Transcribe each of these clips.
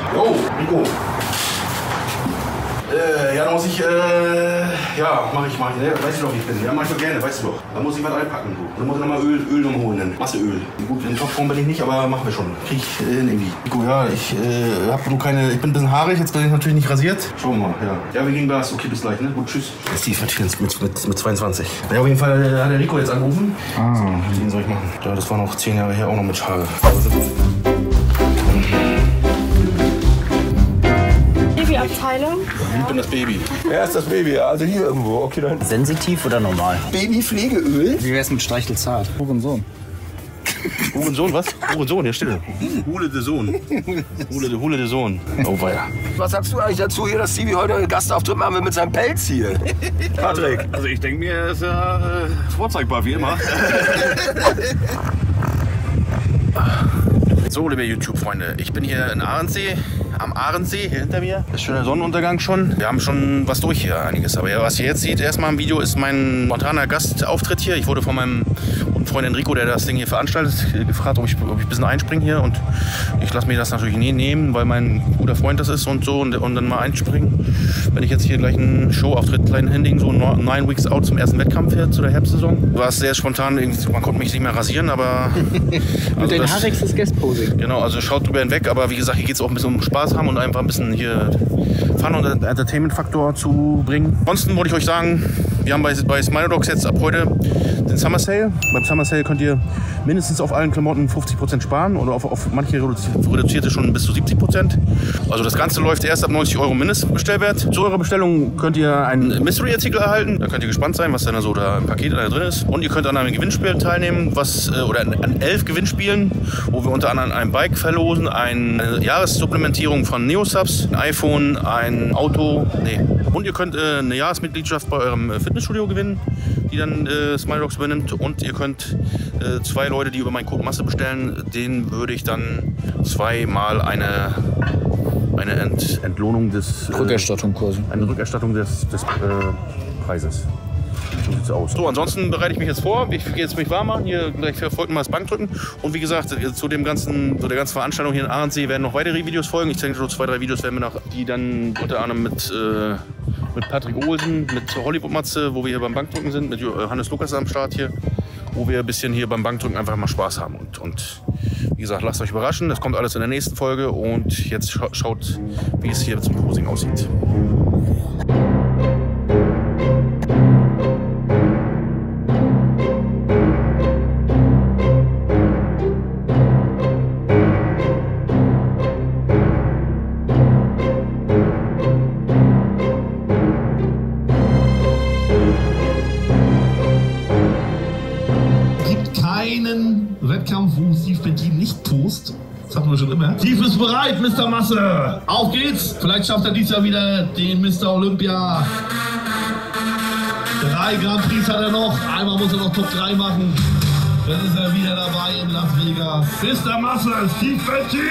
Oh, Rico. Ja, da muss ich, ja, mach ich, ne? Weißt du doch, wie ich bin. Ja, mach ich doch gerne, weißt du doch. Da muss ich was einpacken, du. Da muss ich nochmal Öl noch holen, dann. Masseöl. Gut, in Topform bin ich nicht, aber machen wir schon. Krieg ich irgendwie. Rico, ja, ich hab nur keine, ich bin ein bisschen haarig, jetzt bin ich natürlich nicht rasiert. Schauen wir mal, ja. Ja, wir gehen Gas. Okay, bis gleich, ne? Gut, tschüss. Steve mit 22. Ja, auf jeden Fall hat der Rico jetzt angerufen. Den soll ich machen. Ja, das war noch 10 Jahre her, auch noch mit Schal. Abteilung. Ich bin das Baby. Wer ist das Baby? Also hier irgendwo. Okay, dann. Sensitiv oder normal? Babypflegeöl? Wie wär's mit Streichelzart? Hurensohn. Hurensohn, was? Hurensohn, ja, still. Hule de Sohn. Hule de Sohn. Oh, weia. Was sagst du eigentlich dazu hier, dass Stevie heute einen Gastauftritt machen will mit seinem Pelz hier? Patrick. Also ich denke mir, ist ja vorzeigbar, wie immer. So, liebe YouTube-Freunde, ich bin hier in Ahrensee, am Ahrensee, hier hinter mir. Ist schöner Sonnenuntergang schon. Wir haben schon was durch hier, einiges. Aber ja, was ihr jetzt seht, erstmal im Video, ist mein spontaner Gastauftritt hier. Ich wurde von meinem guten Freund Enrico, der das Ding hier veranstaltet, gefragt, ob ich ein bisschen einspringe hier. Und ich lasse mir das natürlich nie nehmen, weil mein guter Freund das ist und so. Und dann mal einspringen. Wenn ich jetzt hier gleich einen Showauftritt klein hinlegen, so 9 Weeks out zum ersten Wettkampf hier zu der Herbstsaison. War es sehr spontan, man konnte mich nicht mehr rasieren, aber... Mit den haarigsten Guest-Posing. Genau, also schaut drüber hinweg, aber wie gesagt, hier geht es auch ein bisschen um Spaß haben und einfach ein bisschen hier Fun- und Entertainment-Faktor zu bringen. Ansonsten wollte ich euch sagen, wir haben bei Smilodogs jetzt ab heute den Summer Sale. Beim Summer Sale könnt ihr mindestens auf allen Klamotten 50% sparen oder auf manche reduzierte schon bis zu 70%. Also das Ganze läuft erst ab 90 € Mindestbestellwert. Zu eurer Bestellung könnt ihr einen Mystery-Artikel erhalten. Da könnt ihr gespannt sein, was dann so da im Paket drin ist. Und ihr könnt an einem Gewinnspiel teilnehmen, oder an 11 Gewinnspielen, wo wir unter anderem ein Bike verlosen, eine Jahressupplementierung von Neosubs, ein iPhone, ein Auto, und ihr könnt eine Jahresmitgliedschaft bei eurem Fitnessstudio gewinnen, die dann Smilodogs übernimmt, und ihr könnt 2 Leute, die über meinen Code Masse bestellen, denen würde ich dann 2-mal eine Entlohnung des Rückerstattung quasi. Eine Rückerstattung des Preises. So sieht's aus. So, ansonsten bereite ich mich jetzt vor. Ich gehe jetzt mich warm machen. Hier gleich verfolgt mal das Bankdrücken. Und wie gesagt, zu der ganzen Veranstaltung hier in Ahrensee werden noch weitere Videos folgen. Ich denke, so 2, 3 Videos werden wir noch, die dann unter anderem mit Patrick Olsen, mit Hollywood-Matze, wo wir hier beim Bankdrücken sind, mit Hannes Lukas am Start hier, wo wir ein bisschen hier beim Bankdrücken einfach mal Spaß haben. Und wie gesagt, lasst euch überraschen. Das kommt alles in der nächsten Folge. Und jetzt schaut, wie es hier zum Posing aussieht. Wettkampf, wo Steve Bentin nicht post. Das hatten wir schon immer. Steve ist bereit, Mr. Masse. Auf geht's. Vielleicht schafft er dieses Jahr wieder den Mr. Olympia. 3 Grand Prix hat er noch. Einmal muss er noch Top 3 machen. Dann ist er wieder dabei in Las Vegas. Mr. Masse, Steve Bentin.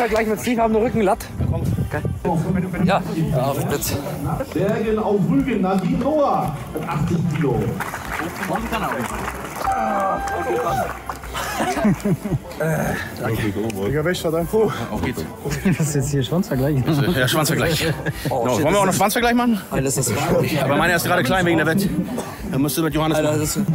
Vergleich mit Steve haben den Rücken latt. Okay. Ja, auf Blitz. Bergen auf Rügen, Nadine Noah mit 80 Kilo. Gewicht verdammt. Auf geht's. Das ist jetzt hier Schwanzvergleich. Ja, Schwanzvergleich. Wollen wir auch noch Schwanzvergleich machen? Alles ist Aber meiner ist gerade klein wegen der Wette. Da musst du mit Johannes machen.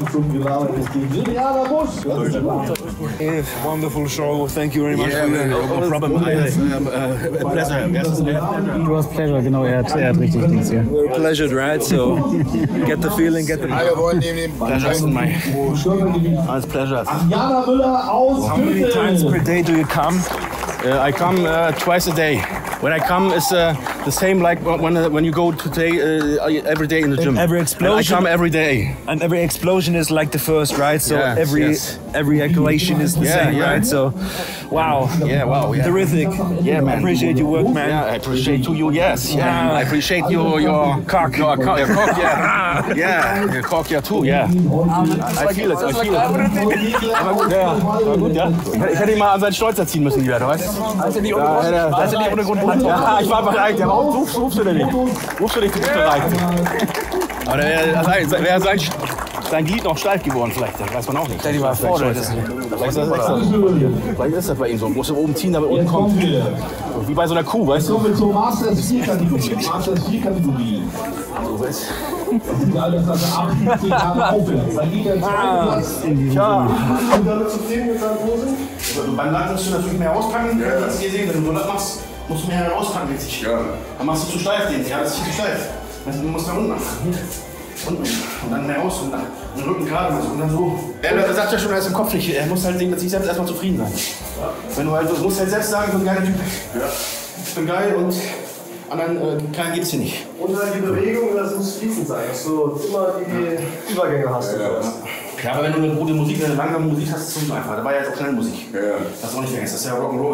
Wonderful show. Thank you very much. No problem. Pleasure. Du hast Pleasure, genau. Er hat richtig Dings hier. We're pleasured, right? So get the feeling, get the. Pleasure is mine. It's pleasure. Jana Müller aus How many times per day do you come? I come twice a day. When I come, it's the same like when you go today every day in the gym. Every And I explosion. come every day. And every explosion is like the first, right? So Yes, yes. every ejaculation is the Yeah, same, yeah. right? So, wow. Yeah, wow, yeah. Terrific. Yeah, man. Appreciate your work, man. Yeah, I appreciate you. Yes, yeah. I appreciate your Cock. Your cock, yeah. Yeah, your cock, yeah too. Yeah. I feel it. I feel it. Aber gut, ja. Aber gut, ja. Ich hätte ihn mal an seinen Stolz erziehen müssen, die Werte, weißt du? Also nicht ohne Grund. Ja, ich war bereit. Ja, warum rufst du denn nicht? Rufst du nicht, du bist bereit. Aber da wäre sein Glied noch steif geworden vielleicht. Das weiß man auch nicht. Die war vor, Leute. Vielleicht ist das bei ihm so. Musst du oben ziehen, damit unten kommt. Wie bei so einer Kuh, weißt du? Kommen wir zur Masters 4-Kategorie. Masters 4-Kategorie. Das sind alles das ab 17 Jahre aufwärts. Da geht der zweite Platz. Ja. Und damit zufrieden mit seiner Pose? Beim Land musst du natürlich mehr auspacken, als ihr seht. Wenn du das machst, musst du mehr auspacken. Richtig. Ja. Dann machst du zu steif den. Ja, das ist zu steif. Du musst da unten machen. Und dann mehr aus und dann den Rücken gerade und dann so. Er sagt ja schon, er ist im Kopf nicht. Er muss halt mit sich selbst erstmal zufrieden sein. Wenn du halt, du musst halt selbst sagen, ich bin ein geiler Typ. Ja. Ich bin geil und anderen kleinen geht es hier nicht. Und dann die Bewegung, das muss fließend sein, dass du immer die Übergänge hast. Ja, aber wenn du eine gute Musik, eine langsame Musik hast, ist es so einfach. Da war ja jetzt auch schnelle Musik. Ja. Das ist auch nicht vergessen, das ist ja Rock'n'Roll.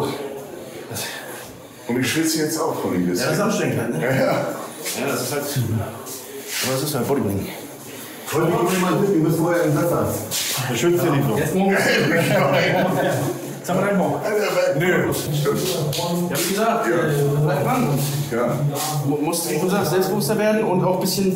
Und ich schwitze jetzt auch von ihm. Ja, das ist anstrengend halt, ne? Ja, ja. Ja, das ist halt. Aber das ist halt Bodybuilding. Heute kommt jemand mit, wir müssen vorher im Satz haben. Schützt dir nicht so. Jetzt morgen. Jetzt haben wir deinen Bauch. Nö. Ja, wie gesagt, bleib dran. Ja. Du musst, wie du sagst, selbstbewusster werden und auch ein bisschen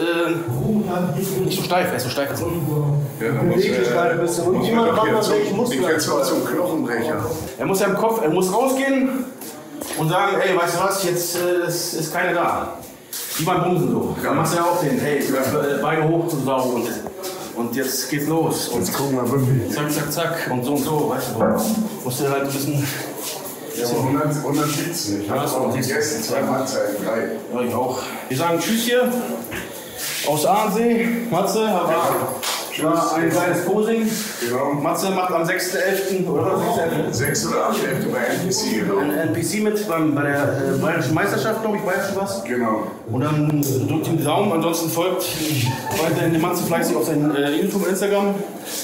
nicht so steif. Er ist so steif jetzt. Ja, dann muss Beweglichkeit ein bisschen. Und jemand macht mal welche Muskeln. Ich werde zwar zum Knochenbrecher. Er muss ja im Kopf, er muss rausgehen und sagen, ey, weißt du was, jetzt ist keiner da. Wie beim Bumsen so. Da machst du ja auch den, hey, Beine hoch und sau und jetzt geht's los. Und Jetzt gucken wir wirklich. zack, zack, zack und so, weißt du. Musst du halt ein bisschen. Ja, aber 117. Ich habe auch gegessen, 2 Mahlzeiten, 3. Ja, ich auch. Wir sagen Tschüss hier aus Ahrensee. Matze, war ein kleines Posing. Genau. Matze macht am 6.11. oder 6 oder 8 Hälfte bei NPC, genau. ein NPC mit bei der Bayerischen Meisterschaft, glaube ich, Bayerischen was. Genau. Und dann drückt ihm die Daumen, ansonsten folgt weiterhin dem Matze fleißig auf sein YouTube und Instagram.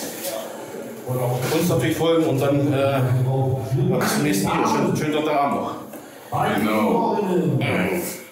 Und uns natürlich folgen und dann bis zum nächsten Video. Schönen Sonntagabend noch. Genau.